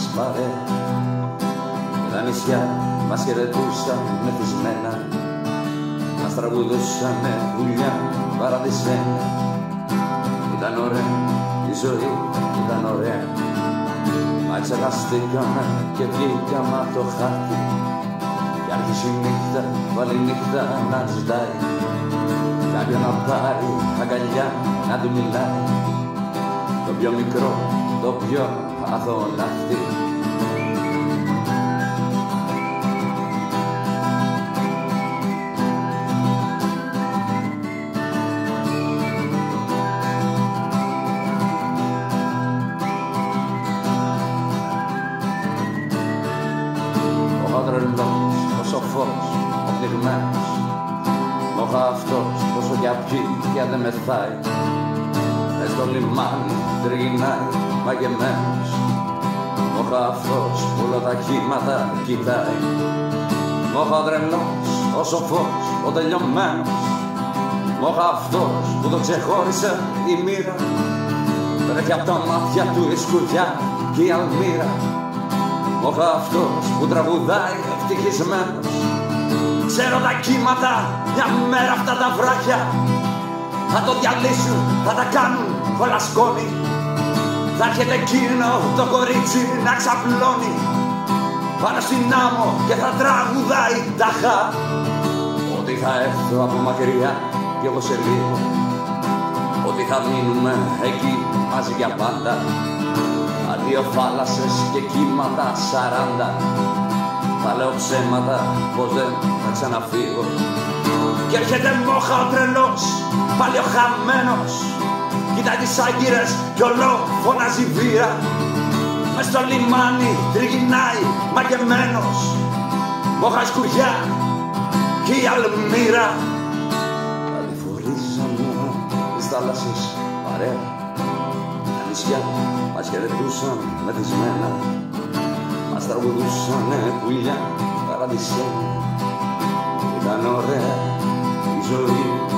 παρέα. Τα νησιά μας χαιρετούσαν μεθυσμένα, μας τραγουδούσανε πουλιά παραδεισμένα. Ήταν ωραία η ζωή, ήταν ωραία, μα ξεχαστήκαμε και βγήκαμε απ' το χάρτη. Κι άρχισε η νύχτα, πάλι νύχτα να ζητάει κάποιον να πάρει αγκαλιά, να του μιλάει. Το πιο μικρό, το πιο αθώο ναυτί. Ο τρελός, ο σοφός, ο πνιγμένος, μόχα αυτός όσο κι απ' πια δεν μεθάει. Μες στο λιμάνι τριγυρνάει μαγεμένος, μόχα αυτός που όλα τα κύματα κοιτάει. Μόχα ο τρελός, ο σοφός, ο τελειωμένος, μόχα αυτός που το ξεχώρισε η μοίρα. Τρέχει απ' τα μάτια του η σκουριά και η αλμύρα. Μόχα αυτός που τραγουδάει ευτυχισμένος. Ξέρω τα κύματα μια μέρα αυτά τα βράχια θα το διαλύσουν, θα τα κάνουν όλα σκόνη. Θα έρχεται εκείνο το κορίτσι να ξαπλώνει πάνω στην άμμο και θα τραγουδάει τάχα. Ότι θα έρθω από μακριά κι εγώ σε λίγο, ότι θα μείνουμε εκεί μαζί για πάντα. Αντίο θάλασσες και κύματα 40. Θα λέω ψέματα πως δεν θα ξαναφύγω. Κι έρχεται μόχα ο τρελός, πάλι ο χαμένος. Κοιτάει τις άγκυρες κι ολό φωνάζει βία. Μες στο λιμάνι τριγυρνάει μαγεμένος. Μόχα η σκουριά κι η αλμύρα. Αδιφορίζαμε τις θάλασσες παρέα. Τα νησιά μας χαιρετούσαν μεθυσμένα, μας τραγουδούσανε πουλιά παραδεισμένα. Ήταν ωραία η ζωή.